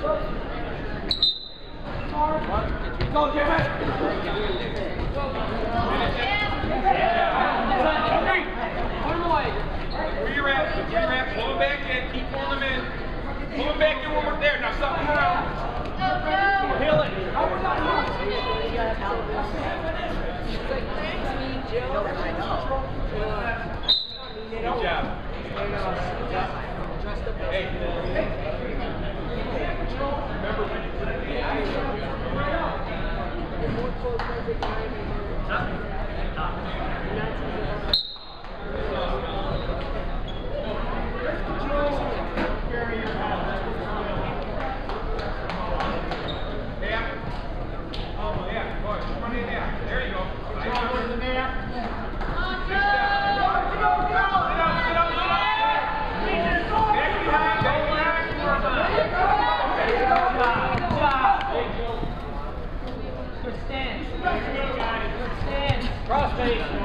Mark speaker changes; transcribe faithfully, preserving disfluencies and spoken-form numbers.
Speaker 1: Go, Jimmy! Put him away.
Speaker 2: Where you at? Where you at? Pull him back in. Keep pulling him in. Pull him back in when we're there. Now stop him around.
Speaker 1: Heal it.
Speaker 2: Good job. Hey. Remember when you put it in the eye?
Speaker 1: Cross face.